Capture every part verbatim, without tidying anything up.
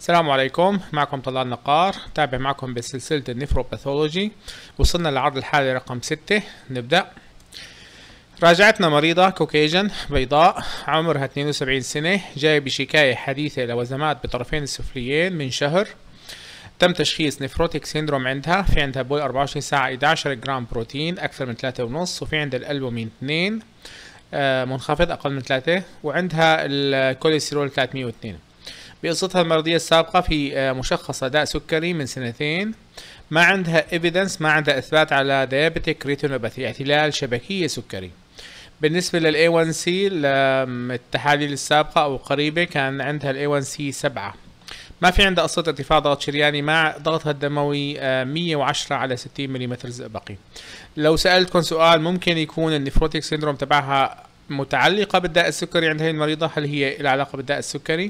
السلام عليكم، معكم طلال نقار. تابع معكم بسلسلة النفروباثولوجي. وصلنا للعرض الحالي رقم ستة. نبدأ. راجعتنا مريضة كوكيجن بيضاء عمرها اثنين وسبعين سنة، جاية بشكاية حديثة لوزمات بطرفين السفليين من شهر. تم تشخيص نفروتيك سيندروم عندها، في عندها بول أربعة وعشرين ساعة إحدى عشر جرام بروتين أكثر من ثلاثة ونص، وفي عندها الألبومين اثنين آه منخفض أقل من ثلاثة، وعندها الكوليسترول ثلاثمئة واثنين. بقصتها المرضية السابقة في مشخص داء سكري من سنتين، ما عندها evidence، ما عندها إثبات على diabetic retinopathy، اعتلال شبكية سكري. بالنسبة لل إيه وان سي التحاليل السابقة أو قريبة كان عندها ال إيه وان سي سبعة. ما في عندها قصة ارتفاع ضغط شرياني، مع ضغطها الدموي مئة وعشرة على ستين ملم زئبقي. لو سألتكم سؤال، ممكن يكون النفروتيك سيندروم تبعها متعلقة بالداء السكري عند هي المريضة؟ هل هي لها علاقة بالداء السكري؟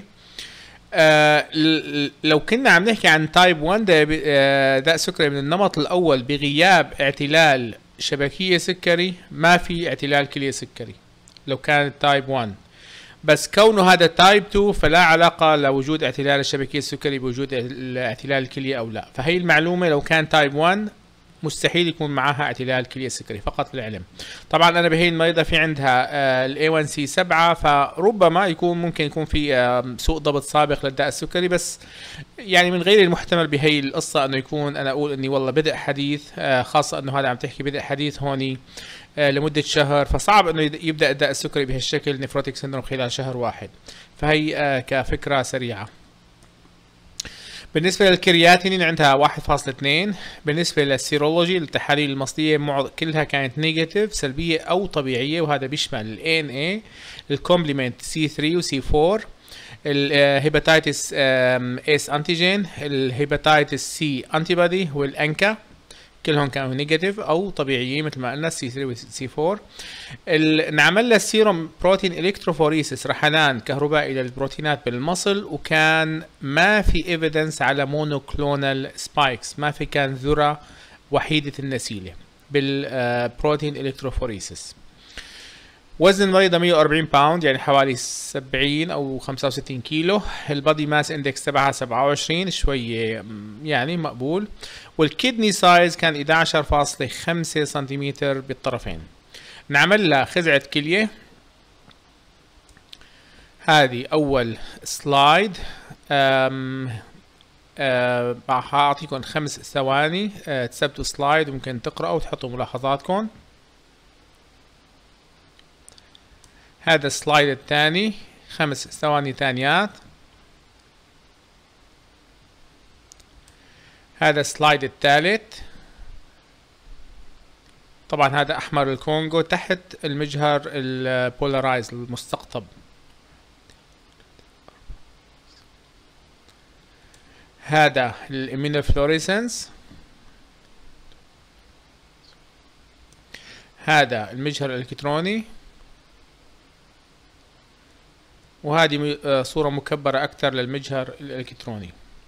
آه لو كنا عم نحكي عن تايب واحد داء سكري من النمط الاول بغياب اعتلال شبكية سكري، ما في اعتلال كلية سكري لو كان تايب واحد. بس كونه هذا تايب اثنين فلا علاقة لوجود اعتلال الشبكية السكري بوجود اعتلال الكلية او لا. فهي المعلومة لو كان تايب واحد مستحيل يكون معها اعتلال كلية سكري، فقط للعلم. طبعا انا بهي المريضة في عندها ال إيه وان سي سبعة، فربما يكون ممكن يكون في آه سوء ضبط سابق للداء السكري، بس يعني من غير المحتمل بهي القصة انه يكون انا اقول اني والله بدء حديث، آه خاصة انه هذا عم تحكي بدء حديث هوني آه لمدة شهر، فصعب انه يبدأ الداء السكري بهالشكل نفروتيك سيندروم خلال شهر واحد. فهي آه كفكرة سريعة. بالنسبة للكرياتينين عندها واحد فاصلة اثنين. بالنسبة للسيرولوجي التحاليل المصلية معظ... كلها كانت نيجاتيف، سلبية أو طبيعية، وهذا بيشمل ال إيه إن إيه، الكومبلمنت سي ثلاثة وسي أربعة، الهيباتيتس اس انتيجين، الهيباتيتس سي انتي بودي، والانكا كلهم كانوا نيجاتيف او طبيعيين مثل ما قلنا سي ثلاثة وسي أربعة. نعمل لها السيروم بروتين الكتروفوريسيس، رحلان كهربائي للبروتينات بالمصل، وكان ما في ايفيدنس على مونوكلونال سبايكس، ما في كان ذرة وحيدة النسيلة بالبروتين الكتروفوريسيس. وزن المريضة مئة وأربعين باوند، يعني حوالي سبعين او خمسة وستين كيلو. البادي ماس اندكس تبعها سبعة وعشرين، شوية يعني مقبول. والكدني سايز كان إحدى عشر فاصلة خمسة سنتيمتر بالطرفين. نعمل لها خزعة كلية. هذه اول سلايد، أم أه هعطيكم خمس ثواني أه تثبتوا سلايد، وممكن تقرأوا وتحطوا ملاحظاتكم. هذا السلايد الثاني، خمس ثواني ثانيات. هذا السلايد الثالث. طبعا هذا احمر الكونغو تحت المجهر البولارايز المستقطب. هذا الامينوفلوريسنس. هذا المجهر الالكتروني. وهذه صورة مكبرة أكثر للمجهر الإلكتروني.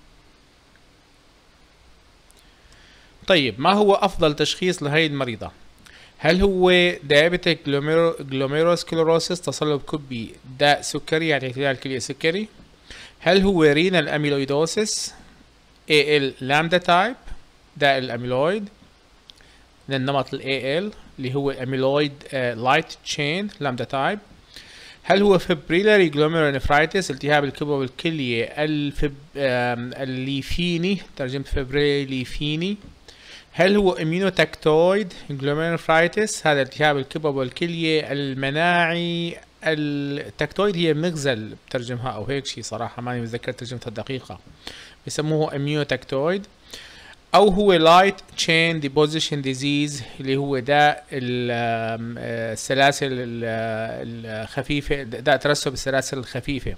طيب، ما هو أفضل تشخيص لهي المريضة؟ هل هو diabetic glomerulosclerosis، تصلب كبي داء سكري يعني اعتلال كلية سكري؟ هل هو renal amyloidosis إيه إل lambda type، داء الأميلويد من النمط ال إيه إل اللي هو amyloid light chain lambda type؟ هل هو فبريلاري glomerulonephritis، التهاب الكبد والكلية الفب... الليفيني، ترجمة فبريلي ليفيني؟ هل هو immunotactoid glomerulonephritis، هذا التهاب الكبد والكلية المناعي؟ التاكتويد هي مغزل بترجمها او هيك شيء، صراحة ماني متذكر ترجمتها الدقيقة، بسموه immunotactoid. او هو light chain deposition disease اللي هو داء السلاسل الخفيفة، داء ترسب السلاسل الخفيفة،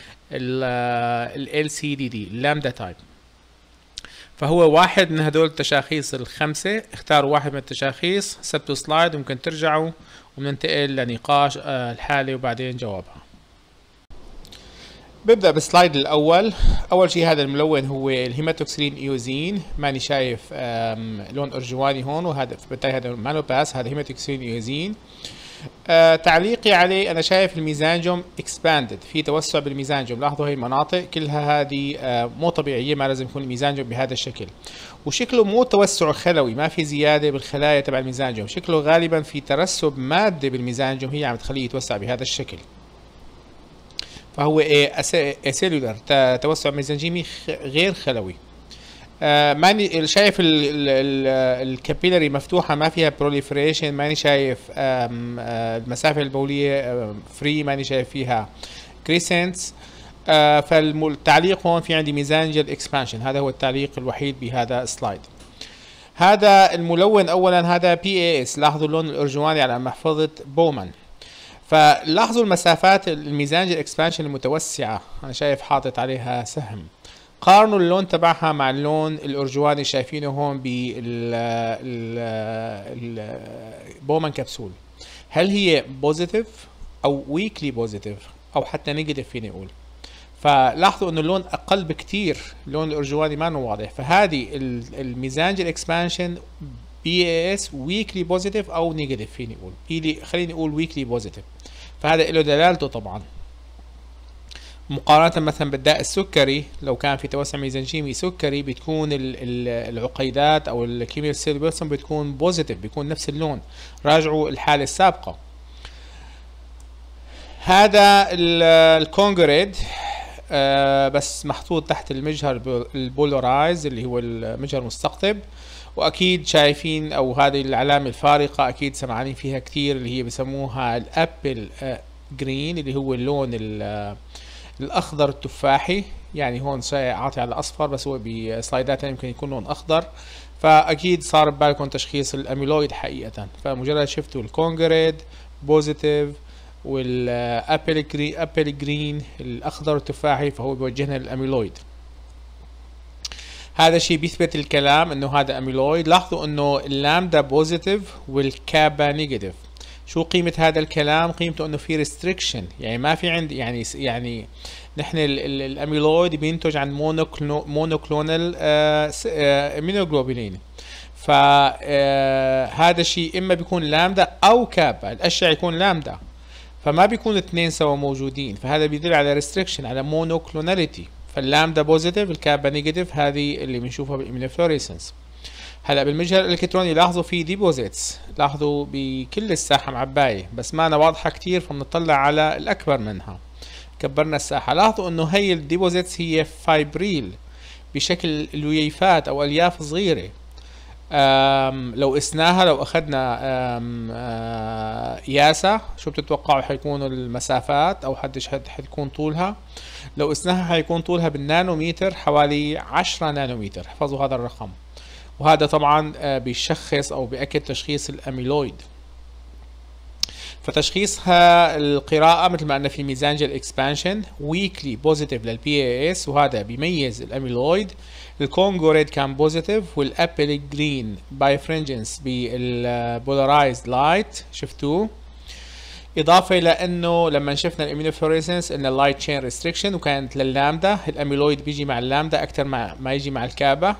ال إل سي دي دي اللامدا تايب. فهو واحد من هدول التشاخيص الخمسة. اختاروا واحد من التشاخيص، ثبتوا سلايد وممكن ترجعوا، وبننتقل لنقاش الحالة وبعدين جوابها. ببدأ بالسلايد الأول. أول شيء هذا الملون هو الهيماتوكسلين إيوزين، ماني شايف لون أرجواني هون، وهذا بالتالي هذا مانو باس، هذا هيماتوكسلين إيوزين. آه تعليقي عليه، انا شايف الميزانجوم اكسباندد، في توسع بالميزانجوم. لاحظوا هي المناطق كلها هذه آه مو طبيعيه، ما لازم يكون الميزانجوم بهذا الشكل. وشكله مو توسع خلوي، ما في زياده بالخلايا تبع الميزانجوم، شكله غالبا في ترسب ماده بالميزانجوم هي عم تخليه يتوسع بهذا الشكل. فهو اسيلولر، توسع ميزانجيمي غير خلوي. آه ماني شايف الكابيلاري مفتوحه ما فيها بروليفريشن، ماني شايف آم آه المسافه البوليه فري، ماني شايف فيها كريسنتس. آه فالتعليق هون في عندي ميزانجل اكسبانشن، هذا هو التعليق الوحيد بهذا السلايد. هذا الملون اولا هذا بي اي اس، لاحظوا اللون الارجواني على محفظه بومان. فلاحظوا المسافات الميزانجل اكسبانشن المتوسعه، انا شايف حاطط عليها سهم. قارنوا اللون تبعها مع اللون الارجواني شايفينه هون بالبومان كبسول. هل هي بوزيتيف او ويكلي بوزيتيف او حتى نيجاتيف فيني اقول؟ فلاحظوا انه اللون اقل بكتير، اللون الارجواني ما انه واضح. فهذه الميزانجل اكسبانشن بي اي اس ويكلي بوزيتيف او نيجاتيف فيني اقول، خليني اقول ويكلي بوزيتيف. فهذا له دلالته طبعا، مقارنة مثلا بالداء السكري. لو كان في توسع ميزانجيمي سكري بتكون العقيدات او الكيمياء سيل بيرسون بتكون بوزيتيف، بيكون نفس اللون. راجعوا الحالة السابقة. هذا الكونجريد آه بس محطوط تحت المجهر البولارايز اللي هو المجهر المستقطب، واكيد شايفين او هذه العلامة الفارقة اكيد سمعانين فيها كثير اللي هي بسموها الابل آه جرين، اللي هو اللون الاخضر التفاحي. يعني هون عاطي على اصفر بس هو بسلايدات يمكن يكون لون اخضر. فاكيد صار ببالكم تشخيص الاميلويد حقيقه. فمجرد شفتوا الكونجريد بوزيتيف والابل جرين ابل جرين الاخضر التفاحي، فهو بيوجهنا للاميلويد. هذا الشيء بيثبت الكلام انه هذا اميلويد. لاحظوا انه اللامدا بوزيتيف والكابا نيجاتيف. شو قيمة هذا الكلام؟ قيمته انه في ريستريكشن، يعني ما في عندي يعني يعني نحن الاميلويد بينتج عن مونوكلونال امينوجلوبولين. فهذا الشيء اما بيكون لامدا او كابا، الاشعة يكون لامدا، فما بيكون اثنين سوا موجودين. فهذا بيدل على ريستريكشن، على مونوكلوناليتي. فاللامدا بوزيتيف الكابا نيجاتيف، هذه اللي بنشوفها بالامينوفلوريسنس. هلا بالمجهر الالكتروني لاحظوا في ديبوزيتس، لاحظوا بكل الساحه معبايه بس ما أنا واضحه كثير، فبنطلع على الاكبر منها. كبرنا الساحه، لاحظوا انه هي الديبوزيتس هي فايبريل بشكل الويفات او الياف صغيره. لو قسناها، لو اخذنا قياسها، شو بتتوقعوا حيكونوا المسافات او حدش حتكون طولها؟ لو قسناها حيكون طولها بالنانومتر حوالي عشرة نانومتر. احفظوا هذا الرقم. وهذا طبعا بيشخص او بيأكد تشخيص الاميلويد. فتشخيصها القراءة مثل ما قلنا في ميزانجل اكسبانشن ويكلي بوزيتيف للبي اي اس، وهذا بيميز الاميلويد. الكونجوريد كان بوزيتيف، والابل جرين بايفرنجنس بالبولارايزد لايت شفتوه. اضافه الى انه لما شفنا الامينوفلوريسنس ان اللايت تشين ريستريكشن وكانت لللامدا، الاميلويد بيجي مع اللامدا اكثر ما ما يجي مع الكابا.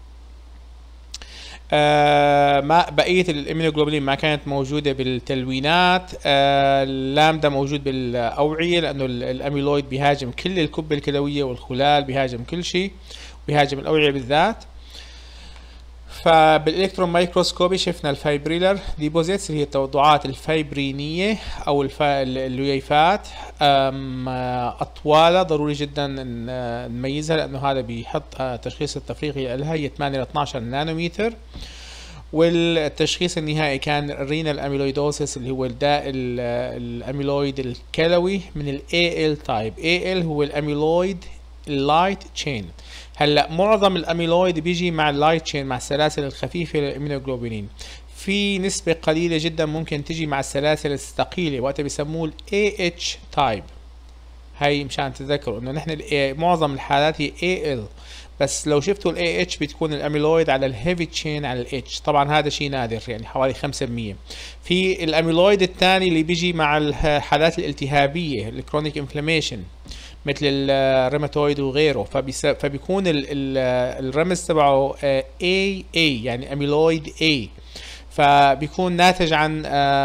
آه ما بقيه الامينوجلوبولين ما كانت موجوده بالتلوينات. آه اللامدا موجود بالاوعيه لانه الاميلويد بيهاجم كل الكبه الكلويه والخلال، بيهاجم كل شيء، بيهاجم الاوعيه بالذات. فبالالكترون مايكروسكوبي شفنا الفايبريلر ديبوزيتس اللي هي التوضعات الفايبرينيه او اللويفات اطوالها. ضروري جدا نميزها لانه هذا بيحط تشخيص التفريغي لها هي ثمانية إلى اثني عشر نانومتر. والتشخيص النهائي كان الرينال اميلويدوسيس اللي هو الداء الاميلويد الكلوي من الاي ال تايب. اي ال هو الاميلويد اللايت تشين. هلا معظم الاميلويد بيجي مع اللايت تشين، مع السلاسل الخفيفه للامينوجلوبولين. في نسبه قليله جدا ممكن تجي مع السلاسل الثقيله، وقتها بيسموه الاي اتش تايب. هي مشان تتذكروا انه نحن معظم الحالات هي اي ال، بس لو شفتوا الاي اتش بتكون الاميلويد على الهيفي تشين على الاتش. طبعا هذا شيء نادر، يعني حوالي خمسة بالمية. في الاميلويد الثاني اللي بيجي مع الحالات الالتهابيه الكرونيك انفلاميشن مثل الروماتويد وغيره، فبيكون الرمز تبعه اي اي يعني اميلويد اي. فبيكون ناتج عن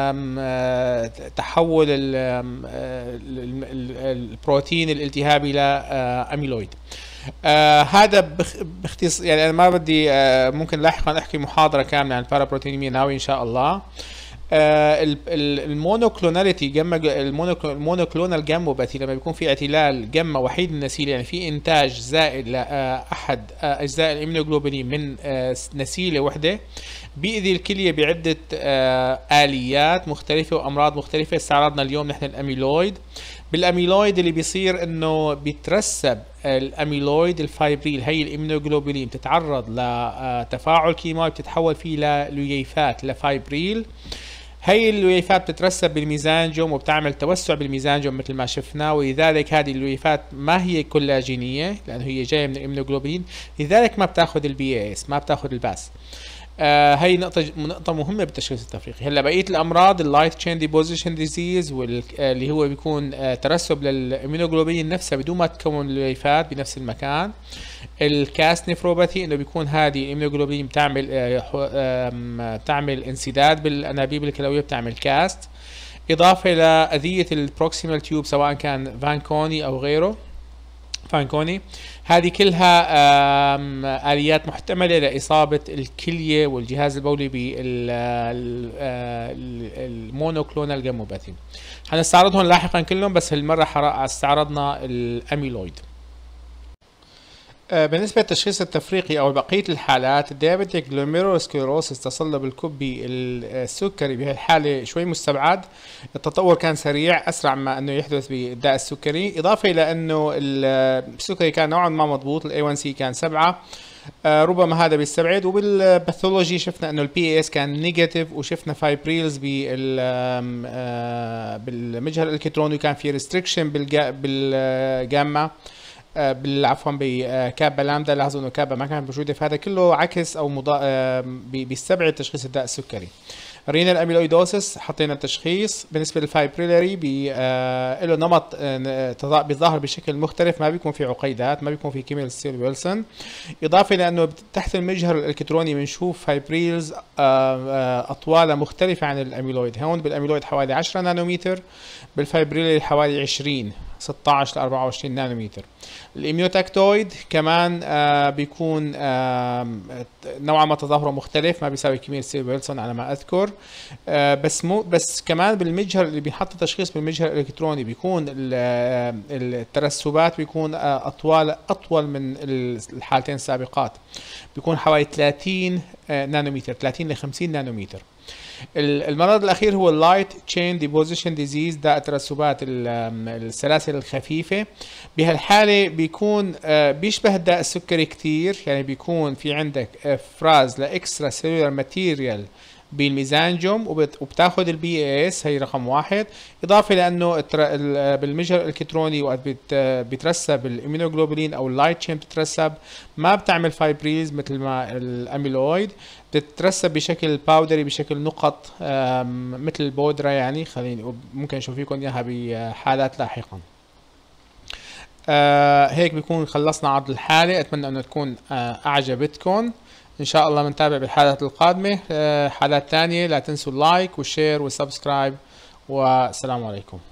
تحول البروتين الالتهابي لاميلويد. آه هذا باختصار، يعني انا ما بدي آه ممكن لاحقا احكي محاضره كامله عن البارابروتينيميا، ناوي ان شاء الله. آه المونوكلوناليتي جاما، المونوكلونال جاموباثي، لما بيكون في اعتلال جاما وحيد النسيج، يعني في انتاج زائد لاحد آه اجزاء الاميونوجلوبولين من آه نسيله وحده، بيأذي الكليه بعده آه اليات مختلفه وامراض مختلفه. استعرضنا اليوم نحن الاميلويد. بالاميلويد اللي بيصير انه بيترسب الاميلويد الفايبريل، هي الاميونوجلوبولين بتتعرض لتفاعل كيماوي بتتحول فيه لليويفات لفايبريل. هي الليويفات بتترسب بالميزانجوم وبتعمل توسع بالميزانجوم مثل ما شفنا، ولذلك هذه الليويفات ما هي كولاجينيه لانه هي جايه من الاميونوجلوبولين، لذلك ما بتاخذ البي اس، ما بتاخذ الباس. آه هي نقطة نقطة مهمة بالتشخيص التفريقي. هلا بقية الأمراض اللايت تشين ديبوزيشن ديزيز واللي هو بيكون آه ترسب للإميونوجلوبين نفسها بدون ما تكون الليويفات بنفس المكان. الكاست نيفروباثي إنه بيكون هذه الإميونوجلوبين بتعمل آه آه بتعمل انسداد بالأنابيب الكلوية، بتعمل كاست، إضافة لأذية البروكسيمال تيوب سواء كان فانكوني أو غيره فانكوني. هذه كلها آليات محتملة لإصابة الكلية والجهاز البولي بالمونوكلونال جاموباثي. هنستعرضهم لاحقا كلهم، بس هالمرة استعرضنا الأميلويد. بالنسبة للتشخيص التفريقي أو بقية الحالات، الديابيتيك جلوميرولوسكليروسيس تصلب الكبي السكري بهالحالة شوي مستبعد. التطور كان سريع، أسرع ما أنه يحدث بالداء السكري، إضافة إلى أنه السكري كان نوعا ما مضبوط، ال إيه وان سي كان سبعة، آه ربما هذا بيستبعد. وبالباثولوجي شفنا انه البي اس كان نيجاتيف، وشفنا فايبريلز بال آه بالمجهر الالكتروني، وكان في ريستريكشن بالجاما آه بالعفوا بكابا لامدا. لاحظوا انه كابا ما كانت موجوده، فهذا كله عكس او مضا... آه بيستبعد تشخيص الداء السكري. رينال اميلويدوسس حطينا التشخيص. بالنسبه للفايبريلري بي آه له نمط آه بيظهر بشكل مختلف، ما بيكون في عقيدات، ما بيكون في كيميل ستيل ويلسون. اضافه لانه تحت المجهر الالكتروني بنشوف فايبريلز آه آه اطوالها مختلفه عن الاميلويد. هون بالاميلويد حوالي عشرة نانومتر، بالفايبريلري حوالي عشرين ستة عشر ل أربعة وعشرين نانومتر. الاميوتاكتويد كمان آه بيكون آه نوعا ما تظاهره مختلف، ما بيساوي كيميل ستيل ويلسون على ما اذكر. آه بس مو بس كمان بالمجهر اللي بينحط تشخيص بالمجهر الالكتروني بيكون الترسبات بيكون آه اطوال اطول من الحالتين السابقات، بيكون حوالي ثلاثين آه نانومتر، ثلاثين ل خمسين نانومتر. المرض الاخير هو اللايت تشين ديبوزيشن ديزيز، داء ترسبات السلاسل الخفيفه. بهالحاله بيكون بيشبه الداء السكري كثير، يعني بيكون في عندك افراز لاكسترا سيلولار ماتيريال بالميزانجوم، وبتاخذ البي اس، هي رقم واحد. اضافه لانه بالمجهر الالكتروني وقت بيترسب الاميونوجلوبولين او اللايت تشين بتترسب، ما بتعمل فايبريز مثل ما الاميلويد، بتترسب بشكل باودري، بشكل نقط مثل البودره. يعني خليني ممكن اشوف لكم اياها بحالات لاحقا. آه هيك بيكون خلصنا عرض الحاله. اتمنى انه تكون آه اعجبتكم. ان شاء الله بنتابع بالحالات القادمه آه حالات ثانيه. لا تنسوا اللايك والشير والسبسكرايب، والسلام عليكم.